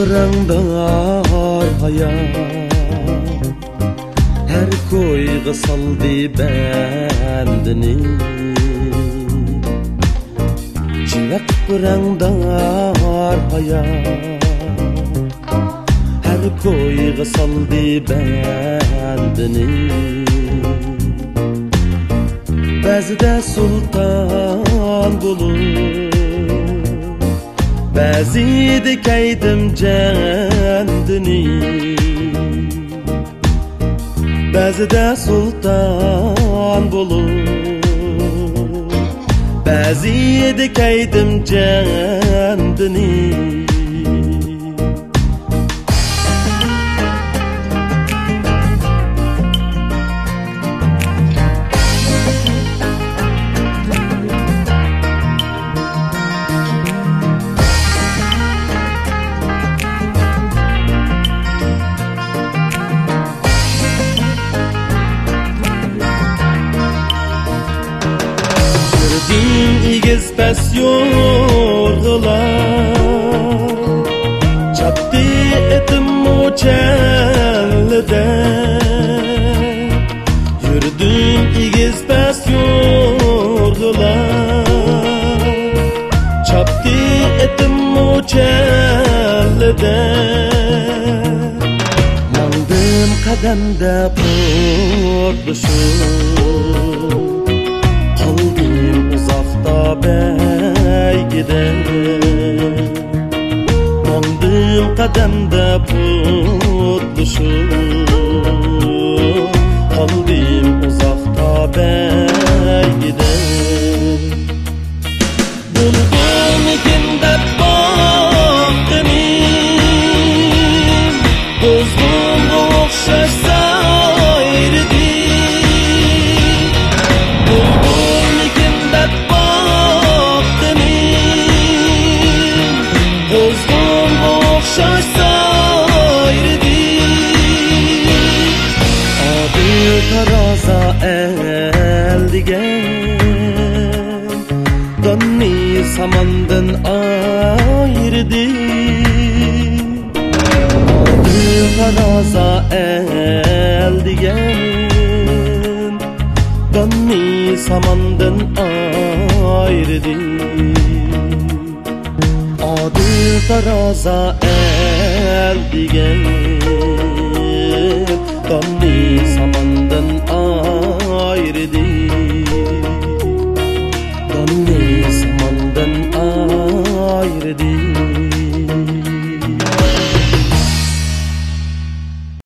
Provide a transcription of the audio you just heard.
pırangdar hayat her koyga saldı bendini Çivek pırangdar hayat her koyga saldı bendini Bazıda sultan bulur Bazıda kaydım kendini Bazıda sultan bulur Bazıda kaydım kendini İgiz pes yordular Çaptı etim o çellide Yürüdüm igiz pes yordular Çaptı etim o çellide Mandım kademde purduşum beygide Mandım kademde putluşum Kalbim uzakta beygide Buldum ikinde baktını Bozgun okşaş sayrıdı Buldum ikinde Taraza eldigen Dönni samandan ayırdı Taraza eldigen Dönni samandan ayırdı Adı taraza eldigen